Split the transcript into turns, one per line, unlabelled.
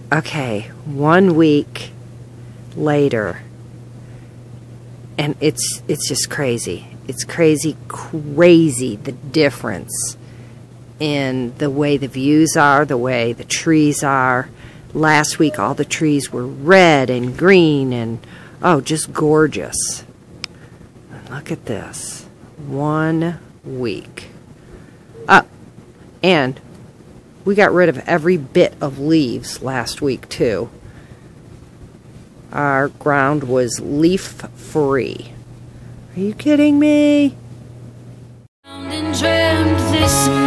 Okay, 1 week later, and it's just crazy. It's crazy the difference in the way the views are, the way the trees are. Last week all the trees were red and green and, oh, just gorgeous. Look at this. 1 week. And we got rid of every bit of leaves last week too. Our ground was leaf free. Are you kidding me?
And dreamt this